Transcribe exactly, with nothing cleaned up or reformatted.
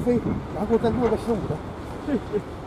飞，然后再落个十五的。